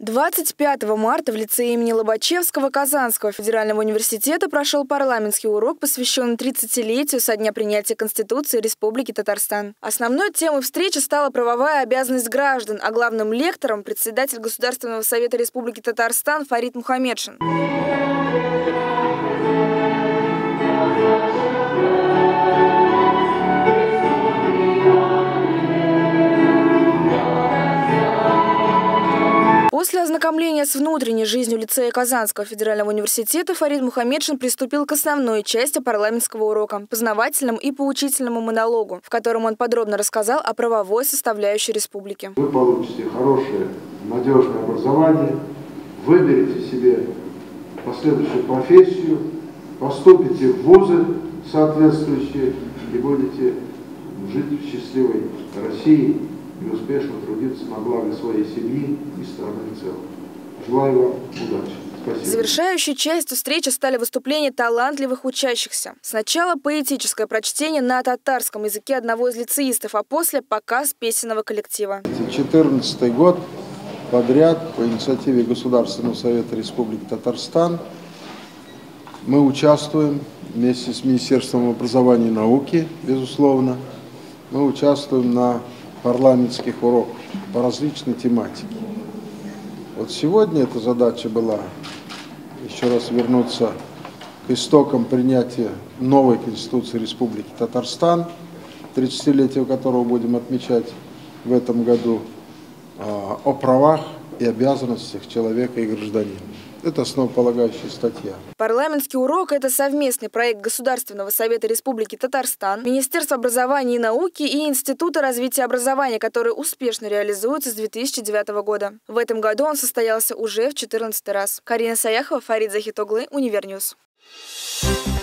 25 марта в лицее имени Лобачевского Казанского федерального университета прошел парламентский урок, посвященный 30-летию со дня принятия Конституции Республики Татарстан. Основной темой встречи стала правовая обязанность граждан, а главным лектором – председатель Государственного совета Республики Татарстан Фарид Мухамедшин. После ознакомления с внутренней жизнью лицея Казанского федерального университета Фарид Мухамедшин приступил к основной части парламентского урока – познавательному и поучительному монологу, в котором он подробно рассказал о правовой составляющей республики. Вы получите хорошее, надежное образование, выберете себе последующую профессию, поступите в вузы соответствующие и будете жить в счастливой России и успешно трудиться на благо своей семьи и страны в целом. Желаю вам удачи. Спасибо. Завершающей частью встречи стали выступления талантливых учащихся. Сначала поэтическое прочтение на татарском языке одного из лицеистов, а после показ песенного коллектива. 14-й год подряд по инициативе Государственного совета Республики Татарстан мы участвуем вместе с Министерством образования и науки, безусловно, мы участвуем на парламентских уроках по различной тематике. Вот сегодня эта задача была еще раз вернуться к истокам принятия новой Конституции Республики Татарстан, 30-летие которого будем отмечать в этом году, о правах и обязанностях человека и гражданина. Это основополагающая статья. Парламентский урок – это совместный проект Государственного совета Республики Татарстан, Министерства образования и науки и Института развития образования, который успешно реализуется с 2009 года. В этом году он состоялся уже в 14-й раз. Карина Саяхова, Фарид Захитоглы, Универньюз.